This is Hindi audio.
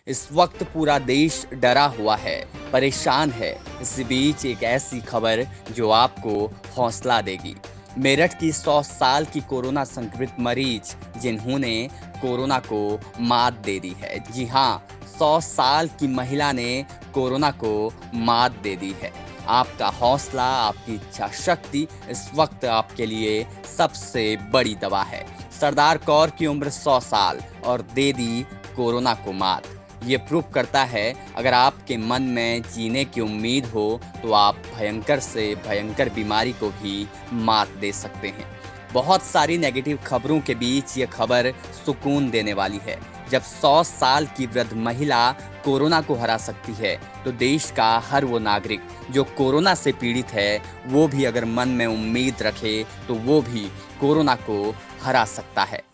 इस वक्त पूरा देश डरा हुआ है, परेशान है। इस बीच एक ऐसी खबर जो आपको हौसला देगी। मेरठ की 100 साल की कोरोना संक्रमित मरीज जिन्होंने कोरोना को मात दे दी है। जी हाँ, 100 साल की महिला ने कोरोना को मात दे दी है। आपका हौसला, आपकी इच्छा शक्ति इस वक्त आपके लिए सबसे बड़ी दवा है। सरदार कौर की उम्र 100 साल और दे दी कोरोना को मात। ये प्रूव करता है अगर आपके मन में जीने की उम्मीद हो तो आप भयंकर से भयंकर बीमारी को भी मात दे सकते हैं। बहुत सारी नेगेटिव खबरों के बीच ये खबर सुकून देने वाली है। जब 100 साल की वृद्ध महिला कोरोना को हरा सकती है तो देश का हर वो नागरिक जो कोरोना से पीड़ित है वो भी अगर मन में उम्मीद रखे तो वो भी कोरोना को हरा सकता है।